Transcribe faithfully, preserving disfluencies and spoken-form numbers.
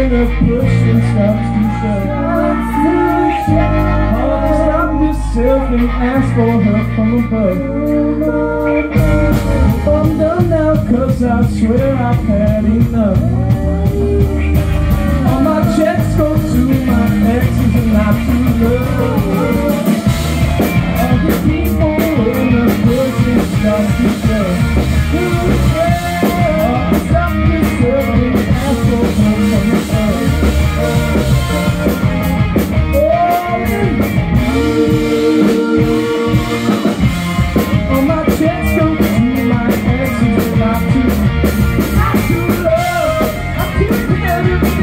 enough push and stops to shove. Hard to stop yourself and ask for help from above. I'm done now, cause I swear I've had enough. All my checks go to my exes and not to love. All the people in the bush and stop to shove. Hard to stop yourself and ask for help from above. All my checks go to my exes and not to, not to love. I keep everything.